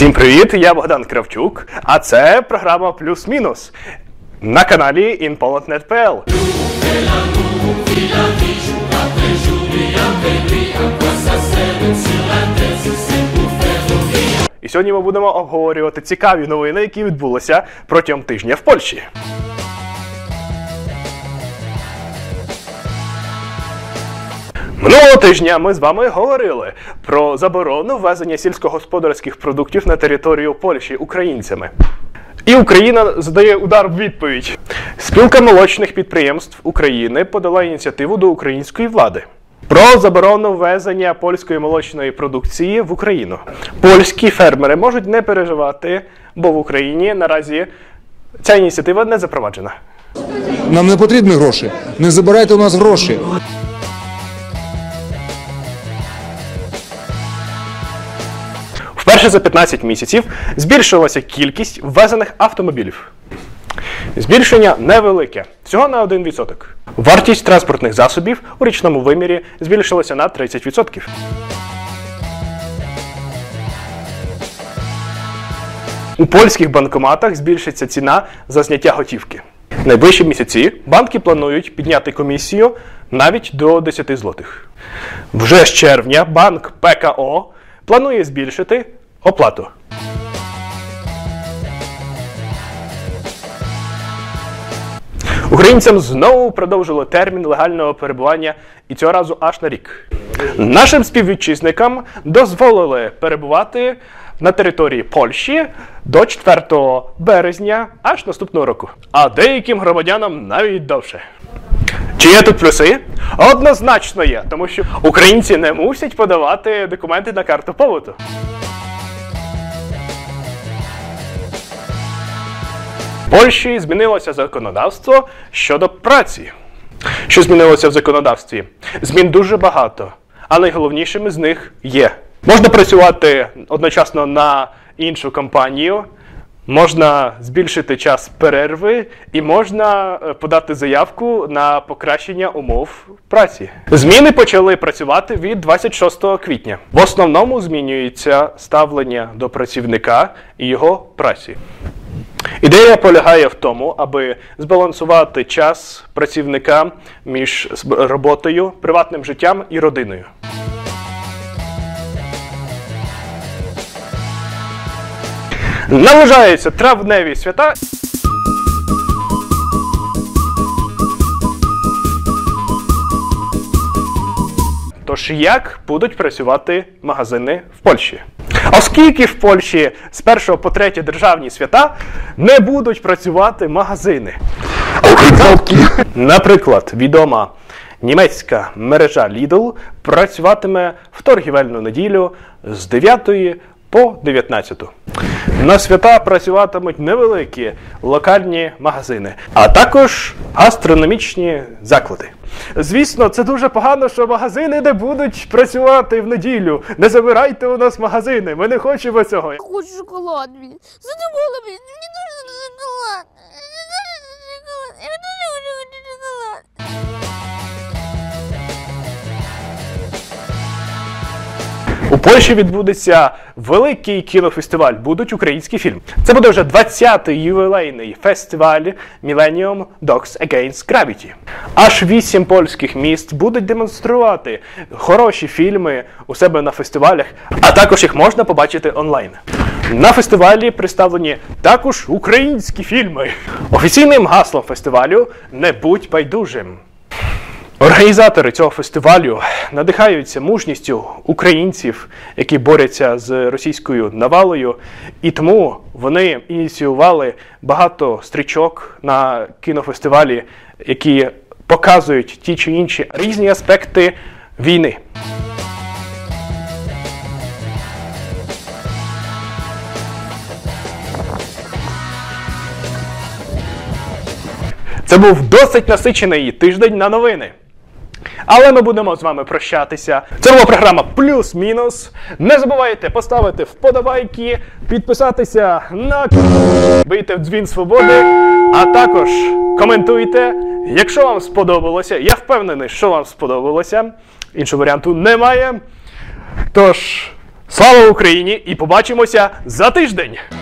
Всім привіт, я Богдан Кравчук, а це програма «Плюс-мінус» на каналі InPolandNet.pl. І сьогодні ми будемо обговорювати цікаві новини, які відбулися протягом тижня в Польщі. Минулого тижня ми з вами говорили про заборону ввезення сільськогосподарських продуктів на територію Польщі українцями. І Україна задає удар в відповідь. Спілка молочних підприємств України подала ініціативу до української влади про заборону ввезення польської молочної продукції в Україну. Польські фермери можуть не переживати, бо в Україні наразі ця ініціатива не запроваджена. Нам не потрібні гроші. Не забирайте у нас гроші. Вперше за 15 місяців збільшилася кількість ввезених автомобілів. Збільшення невелике, всього на 1%. Вартість транспортних засобів у річному вимірі збільшилася на 30%. У польських банкоматах збільшиться ціна за зняття готівки. В найближчі місяці банки планують підняти комісію навіть до 10 злотих. Вже з червня банк ПКО планує збільшити оплату. Українцям знову продовжили термін легального перебування, і цього разу аж на рік. Нашим співвітчизникам дозволили перебувати на території Польщі до 4 березня аж наступного року. А деяким громадянам навіть довше. Чи є тут плюси? Однозначно є, тому що українці не мусять подавати документи на карту побуту. В Польщі змінилося законодавство щодо праці. Що змінилося в законодавстві? Змін дуже багато, а найголовнішими з них є. Можна працювати одночасно на іншу компанію, можна збільшити час перерви і можна подати заявку на покращення умов праці. Зміни почали працювати від 26 квітня. В основному змінюється ставлення до працівника і його праці. Ідея полягає в тому, аби збалансувати час працівника між роботою, приватним життям і родиною. Наближаються травневі свята. Тож як будуть працювати магазини в Польщі? Оскільки в Польщі з 1 по 3 державні свята не будуть працювати магазини. Наприклад, відома німецька мережа Lidl працюватиме в торгівельну неділю з 9 по 19. На свята працюватимуть невеликі локальні магазини, а також гастрономічні заклади. Звісно, це дуже погано, що магазини не будуть працювати в неділю. Не забирайте у нас магазини, ми не хочемо цього. Я хочу шоколад, блін. Задумала, блін. Мені дуже шоколад. Я дуже хочу шоколад. У Польщі відбудеться великий кінофестиваль, будуть українські фільми. Це буде вже 20-й ювілейний фестиваль Millennium Dogs Against Gravity. Аж 8 польських міст будуть демонструвати хороші фільми у себе на фестивалях, а також їх можна побачити онлайн. На фестивалі представлені також українські фільми. Офіційним гаслом фестивалю «Не будь байдужим». Організатори цього фестивалю надихаються мужністю українців, які борються з російською навалою, і тому вони ініціювали багато стрічок на кінофестивалі, які показують ті чи інші різні аспекти війни. Це був досить насичений тиждень на новини. Але ми будемо з вами прощатися. Це була програма «Плюс-мінус». Не забувайте поставити вподобайки, підписатися на канал, бийте в дзвін свободи, а також коментуйте, якщо вам сподобалося. Я впевнений, що вам сподобалося. Іншого варіанту немає. Тож, Слава Україні! І побачимося за тиждень!